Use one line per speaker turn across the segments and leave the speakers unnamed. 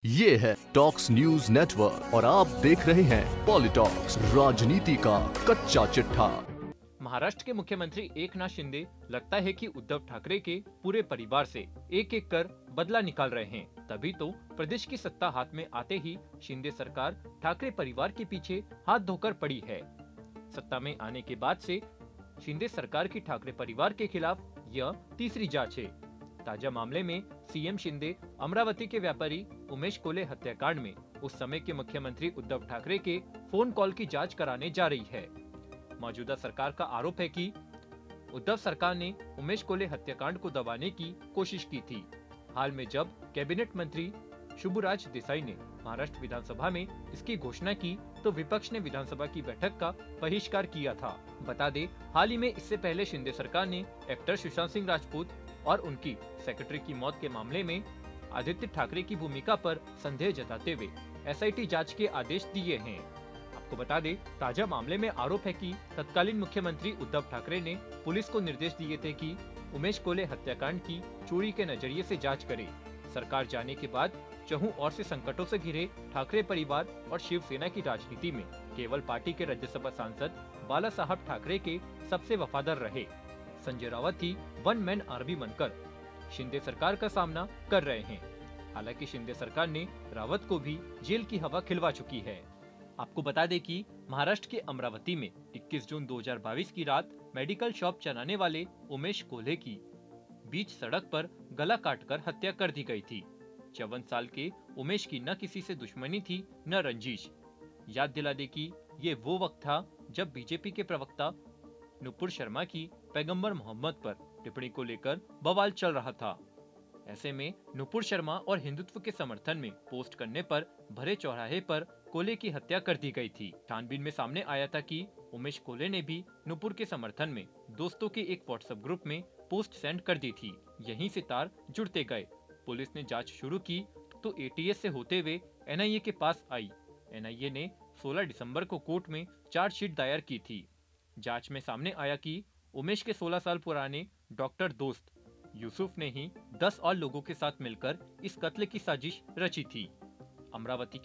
ये है talks news network और आप देख रहे हैं पॉलिटॉक्स, राजनीति का कच्चा चिट्ठा।
महाराष्ट्र के मुख्यमंत्री एकनाथ शिंदे लगता है कि उद्धव ठाकरे के पूरे परिवार से एक एक कर बदला निकाल रहे हैं। तभी तो प्रदेश की सत्ता हाथ में आते ही शिंदे सरकार ठाकरे परिवार के पीछे हाथ धोकर पड़ी है। सत्ता में आने के बाद से शिंदे सरकार की ठाकरे परिवार के खिलाफ यह तीसरी जांच है। ताजा मामले में सीएम शिंदे अमरावती के व्यापारी उमेश कोले हत्याकांड में उस समय के मुख्यमंत्री उद्धव ठाकरे के फोन कॉल की जांच कराने जा रही है। मौजूदा सरकार का आरोप है कि उद्धव सरकार ने उमेश कोले हत्याकांड को दबाने की कोशिश की थी। हाल में जब कैबिनेट मंत्री शुभराज देसाई ने महाराष्ट्र विधानसभा में इसकी घोषणा की तो विपक्ष ने विधानसभा की बैठक का बहिष्कार किया था। बता दें, हाल ही में इससे पहले शिंदे सरकार ने एक्टर सुशांत सिंह राजपूत और उनकी सेक्रेटरी की मौत के मामले में आदित्य ठाकरे की भूमिका पर संदेह जताते हुए एसआईटी जांच के आदेश दिए हैं। आपको बता दें, ताजा मामले में आरोप है कि तत्कालीन मुख्यमंत्री उद्धव ठाकरे ने पुलिस को निर्देश दिए थे कि उमेश कोले हत्याकांड की चोरी के नजरिए से जांच करे। सरकार जाने के बाद चहुं ओर से संकटों से घिरे ठाकरे परिवार और शिवसेना की राजनीति में केवल पार्टी के राज्यसभा सांसद बाला साहब ठाकरे के सबसे वफादार रहे संजय रावत ही वन मैन आर्मी बनकर शिंदे सरकार का सामना कर रहे हैं। हालांकि शिंदे सरकार ने रावत को भी जेल की हवा खिलवा चुकी है। आपको बता दें कि महाराष्ट्र के अमरावती में 21 जून 2022 की रात मेडिकल शॉप चलाने वाले उमेश कोल्हे की बीच सड़क पर गला काटकर हत्या कर दी गई थी। 54 साल के उमेश की न किसी से दुश्मनी थी न रंजिश। याद दिला दे कि ये वो वक्त था जब बीजेपी के प्रवक्ता नुपुर शर्मा की पैगंबर मोहम्मद पर टिप्पणी को लेकर बवाल चल रहा था। ऐसे में नुपुर शर्मा और हिंदुत्व के समर्थन में पोस्ट करने पर भरे चौराहे पर कोले की हत्या कर दी गई थी। छानबीन में सामने आया था कि उमेश कोले ने भी नुपुर के समर्थन में दोस्तों के एक व्हाट्सएप ग्रुप में पोस्ट सेंड कर दी थी। यहीं से तार जुड़ते गए। पुलिस ने जांच शुरू की तो एटीएस से होते हुए एनआईए के पास आई। एनआईए ने 16 दिसंबर को कोर्ट में चार्जशीट दायर की थी। जांच में सामने आया कि उमेश के 16 साल पुराने डॉक्टर दोस्त यूसुफ ने ही 10 और लोगों के साथ मिलकर इस कत्ल की साजिश रची थी। अमरावती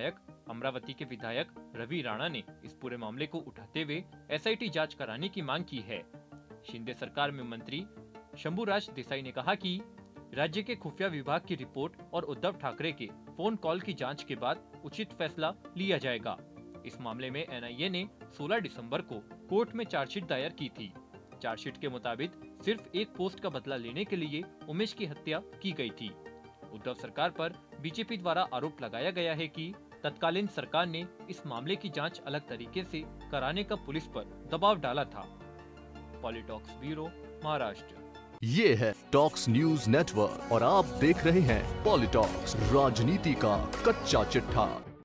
के विधायक रवि राणा ने इस पूरे मामले को उठाते हुए एसआईटी जांच कराने की मांग की है। शिंदे सरकार में मंत्री शंभुराज देसाई ने कहा कि राज्य के खुफिया विभाग की रिपोर्ट और उद्धव ठाकरे के फोन कॉल की जांच के बाद उचित फैसला लिया जाएगा। इस मामले में एनआईए ने 16 दिसंबर को कोर्ट में चार्जशीट दायर की थी। चार्जशीट के मुताबिक सिर्फ एक पोस्ट का बदला लेने के लिए उमेश की हत्या की गई थी। उद्धव सरकार पर बीजेपी द्वारा आरोप लगाया गया है कि तत्कालीन सरकार ने इस मामले की जांच अलग तरीके से कराने का पुलिस पर दबाव डाला था। Politalks bureau, Maharashtra.
ये है टॉक्स न्यूज नेटवर्क और आप देख रहे हैं पॉलिटॉक्स, राजनीति का कच्चा चिट्ठा।